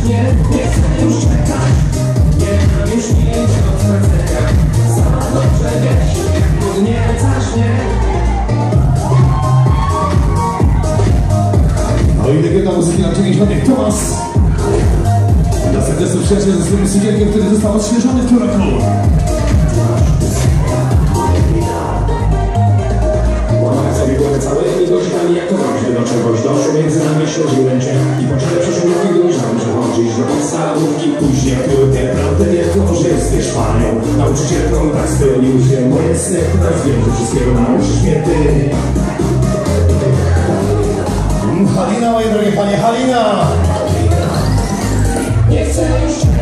nie chcę już czekać. Nie mam już nic do stracenia. Sama dobrze wiesz, jak podniecasz mnie. No i legiona muzyki na 90. Tomas. Dla serdecznych przyjaciół ze swoim sukienkiem, który został odświeżony w tym roku. Łamać sobie głowę całymi gośćmi, jak to właśnie do czegoś doszło. Między nami śledziłem cię i po czele przeszłości dojrzałem przechodzić do podstawówki. Później były te prawdy wielkie, że jesteś panią. Nauczycielką tak spełnił się moje sny. Teraz wiem, że wszystkiego nauczysz mnie ty. Halina, moje drogie panie, Halina! Nie chcę już